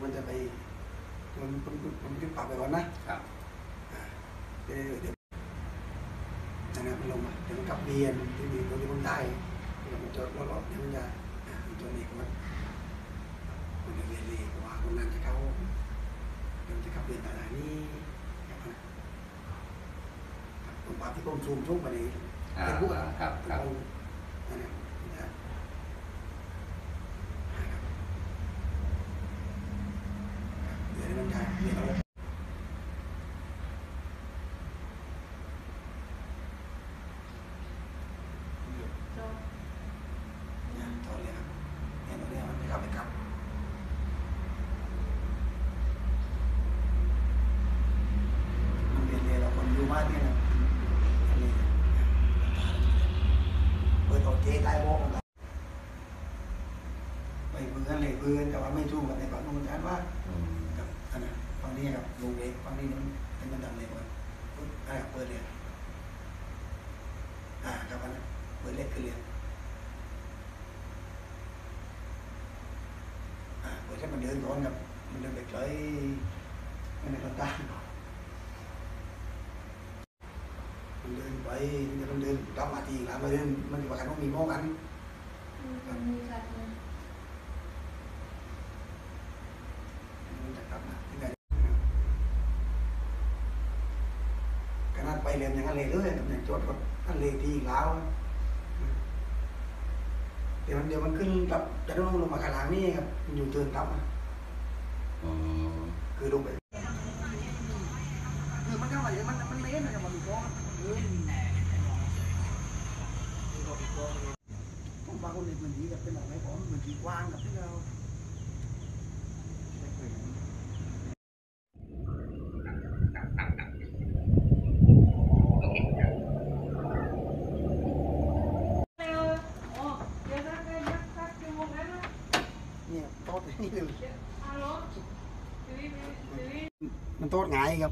มันจะไปมันขึ้นปรับไปก่อนนะครับเดี๋ยวนะครับมันลงมาเดี๋ยวมันกลับเบียนที่มีตัวที่มันได้เดี๋ยวมันจะรอบๆเดี๋ยวมันจะตัวนี้มันจะเรียนเลยว่าคนนั้นจะเข้าเดี๋ยวจะกลับเบียนต่างๆนี่ผมปรับที่กรมซูมช่วงไปเลยเป็นพวกครับนั่นแหละเดี๋ยวมันจะเดี๋ยวเราต่อเลยครับเนี่ยตัวนี้มันจะเข้าไปกลับมันเรียนเลยเราคนอยู่มากเนี่ยนะเปิดออกเจ๊ได้โว้กันไปเบื่อเลยเบื่อแต่ว่าไม่สู้กับในฝั่งนู้นว่ากับอันนั้นฝั่งนี้กับลูกเล็กฝั่งนี้มันดำเลยว่าเปิดเรียนกับอันนั้นเปิดเล็กคือเรียนเปิดให้มันเดินก่อนกับมันเดินไปไกลมันในตามันเดินไปมันเดินต้องมาทีแล้วมันเดินมันอยู่กับกันว่ามีโม้กันมีสัตว์เลยมันจะกลับมาที่ไหนขนาดไปเรียนอย่างนั้นเลยเลยเนี่ยจดกับท่านเลยทีแล้วเดี๋ยวมันขึ้นกับจะต้องลงมาขางล่างนี่ครับมันอยู่เทินต่ำคือลงไปคือมันก็มาอย่างมันเล่นนะครับมันมีก้อนผมบางคนเด็กมันดีกับเป็นอะไรผมมันดีกว้างกับที่เราเนี่ยโต๊ะนี่เลยมันโต๊ะไงครับ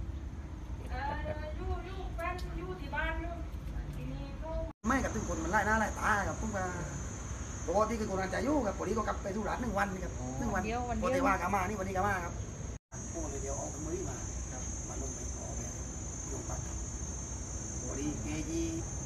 ไม่กับทุกคนมันไล่หน้าไล่ตากับพวกมาปกติคือคนอาจจะยุ่งกับปกติก็กลับไปสู่ร้าน1 วันนี่ครับ1 วันปกติว่ากามานี่วันนี้กามาครับโอ้เลยเดี๋ยวออกมือมาครับมาลงไปออกไปลงปักปกติเกจี